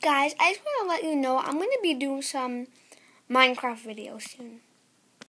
Guys, I just want to let you know I'm going to be doing some Minecraft videos soon.